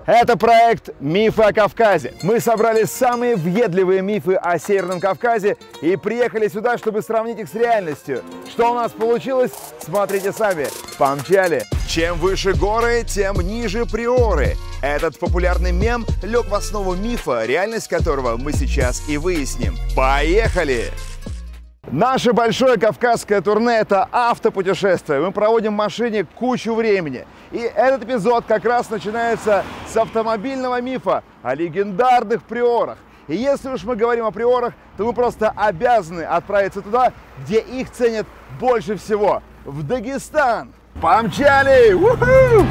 Это проект «Мифы о Кавказе». Мы собрали самые въедливые мифы о Северном Кавказе и приехали сюда, чтобы сравнить их с реальностью. Что у нас получилось, смотрите сами. Помчали! Чем выше горы, тем ниже приоры. Этот популярный мем лег в основу мифа, реальность которого мы сейчас и выясним. Поехали! Наше большое кавказское турне – это автопутешествие. Мы проводим в машине кучу времени. И этот эпизод как раз начинается с автомобильного мифа о легендарных приорах. И если уж мы говорим о приорах, то мы просто обязаны отправиться туда, где их ценят больше всего – в Дагестан. Помчали! У-ху!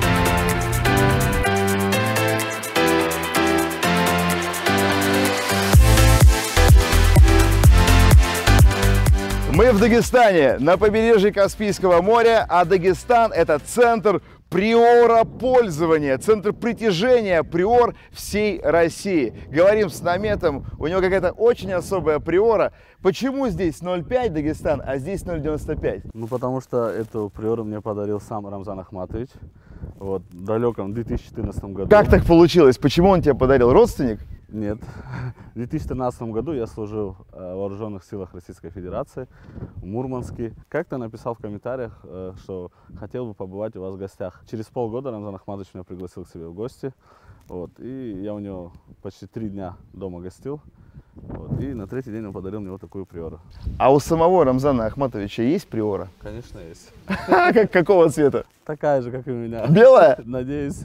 Мы в Дагестане, на побережье Каспийского моря, а Дагестан – это центр приоропользования, центр притяжения приор всей России. Говорим с наметом, у него какая-то очень особая приора. Почему здесь 0,5 Дагестан, а здесь 0,95? Ну, потому что эту приору мне подарил сам Рамзан Ахматович, вот, в далеком 2014 году. Как так получилось? Почему он тебе подарил? Родственник? Нет. В 2013 году я служил в Вооруженных силах Российской Федерации в Мурманске. Как-то написал в комментариях, что хотел бы побывать у вас в гостях. Через полгода Рамзан Ахматович меня пригласил к себе в гости. Вот, и я у него почти 3 дня дома гостил. Вот, и на 3-й день он подарил мне вот такую приору. А у самого Рамзана Ахматовича есть приора? Конечно, есть. Какого цвета? Такая же, как и у меня. Белая? Надеюсь.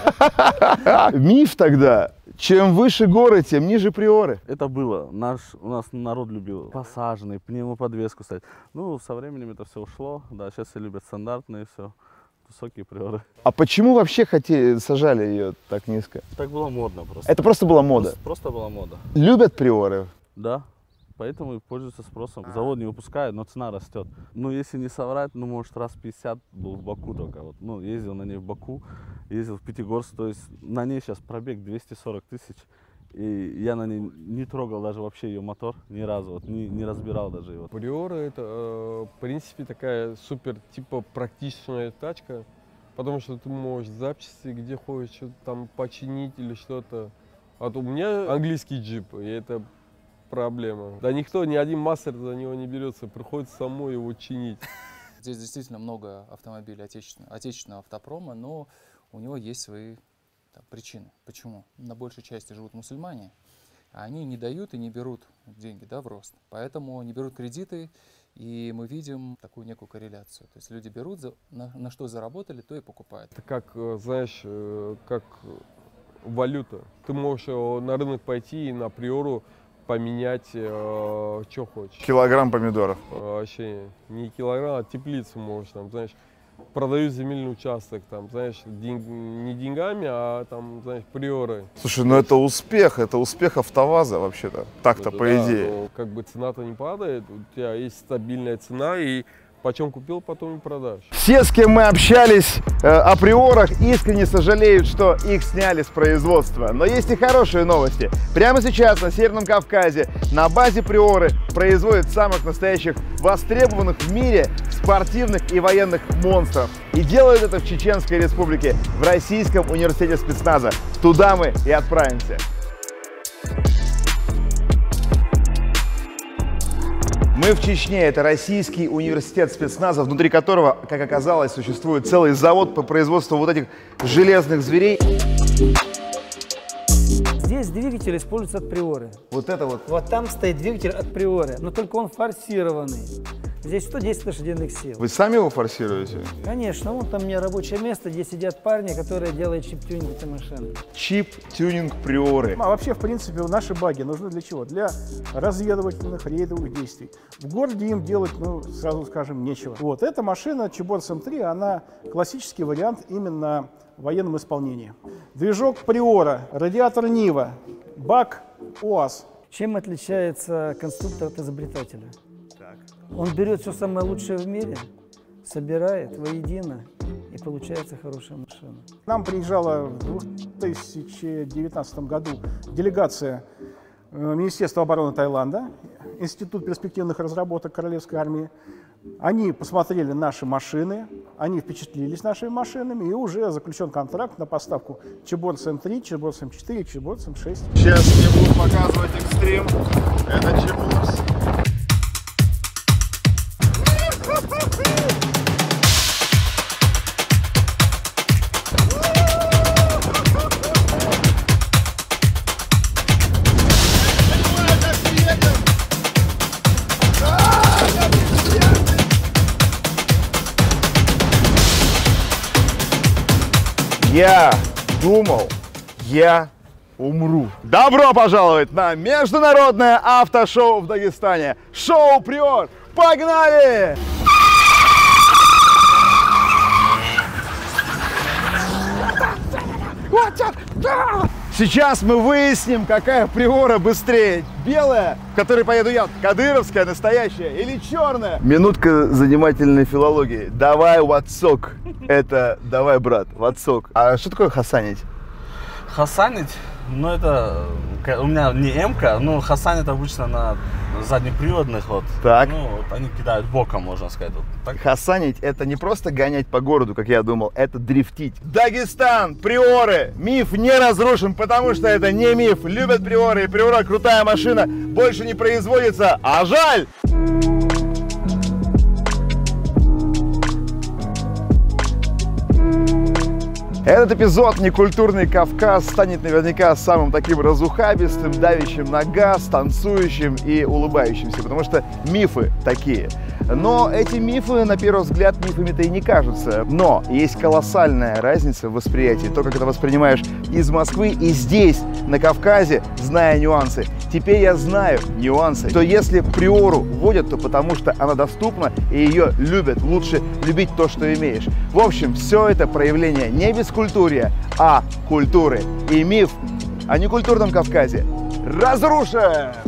Миф тогда. Чем выше горы, тем ниже приоры. Это было. У нас народ любил посаженный, пневмоподвеску ставить. Ну, со временем это все ушло. Да, сейчас все любят стандартные, все. Высокие приоры. А почему вообще сажали ее так низко? Так было модно просто. Это просто была мода? Просто была мода. Любят приоры? Да. Поэтому и пользуются спросом. Завод не выпускает, но цена растет. Ну, если не соврать, ну, может, раз 50 был в Баку только. Вот, ну, ездил на ней в Баку, ездил в Пятигорск, то есть на ней сейчас пробег 240 тысяч. И я на ней не трогал даже вообще ее мотор ни разу, вот, не разбирал даже его. Приора это, в принципе, такая супер, типа, практичная тачка. Потому что ты можешь запчасти, где хочешь, что-то там починить или что-то. А то у меня английский джип, и это проблема. Да никто, ни один мастер за него не берется, приходится самой его чинить. Здесь действительно много автомобилей отечественного автопрома, но у него есть свои причины. Почему? На большей части живут мусульмане, а они не дают и не берут деньги, да, в рост. Поэтому не берут кредиты, и мы видим такую некую корреляцию. То есть люди берут, на что заработали, то и покупают. Это как, знаешь, как валюта. Ты можешь на рынок пойти и на приору поменять, что хочешь. Килограмм помидоров. Вообще не килограмм, а теплицу можешь, там, знаешь, продают земельный участок, там, знаешь, не деньгами, а там, знаешь, приоры. Слушай, ну это успех АвтоВАЗа вообще-то, так-то Вот, по да, идее. но, как бы цена-то не падает, у тебя есть стабильная цена, и почем купил, потом и продашь. Все, с кем мы общались о приорах, искренне сожалеют, что их сняли с производства. Но есть и хорошие новости. Прямо сейчас на Северном Кавказе на базе приоры производят самых настоящих востребованных в мире спортивных и военных монстров. И делают это в Чеченской Республике, в Российском университете спецназа. Туда мы и отправимся. Мы в Чечне, это Российский университет спецназа, внутри которого, как оказалось, существует целый завод по производству вот этих железных зверей. Здесь двигатель используется от приоры. Вот это вот. Вот там стоит двигатель от приоры, но только он форсированный. Здесь 110 лошадиных сил. Вы сами его форсируете? Конечно, вон там у меня рабочее место, где сидят парни, которые делают чип-тюнинг этой машины. Чип-тюнинг приоры. А вообще, в принципе, наши баги нужны для чего? Для разведывательных рейдовых действий. В городе им делать, ну, сразу скажем, нечего. Вот, эта машина Чеборс М3, она классический вариант именно в военном исполнении. Движок Приора, радиатор Нива, бак УАЗ. Чем отличается конструктор от изобретателя? Он берет все самое лучшее в мире, собирает воедино, и получается хорошая машина. К нам приезжала в 2019 году делегация Министерства обороны Таиланда, Институт перспективных разработок Королевской армии. Они посмотрели наши машины, они впечатлились нашими машинами, и уже заключен контракт на поставку Чебурс М3, Чебурс М4, Чебурс М6. Сейчас мне буду показывать экстрим. Это Чебурс. Я думал, я умру. Добро пожаловать на международное автошоу в Дагестане. Шоу Приор. Погнали! Сейчас мы выясним, какая Приора быстрее. Белая, в которой поеду я, кадыровская, настоящая, или черная? Минутка занимательной филологии. Давай, ватсок. Это давай, брат, ватсок. А что такое хасанить? Хасанить, ну это у меня не М-ка, но хасанит обычно на заднеприводных вот. Так. Ну, вот они кидают боком, можно сказать. Вот так. Хасанить — это не просто гонять по городу, как я думал, это дрифтить. Дагестан, Приоры. Миф не разрушен, потому что это не миф. Любят Приоры, и Приора крутая машина, больше не производится, а жаль! Этот эпизод «Некультурный Кавказ» станет наверняка самым таким разухабистым, давящим на газ, танцующим и улыбающимся, потому что мифы такие. Но эти мифы, на первый взгляд, мифами-то и не кажутся. Но есть колоссальная разница в восприятии. То, как это воспринимаешь из Москвы и здесь, на Кавказе, зная нюансы. Теперь я знаю нюансы. То если Приору водят, то потому что она доступна и ее любят. Лучше любить то, что имеешь. В общем, все это проявление не бескультурья, а культуры. И миф о некультурном Кавказе разрушен!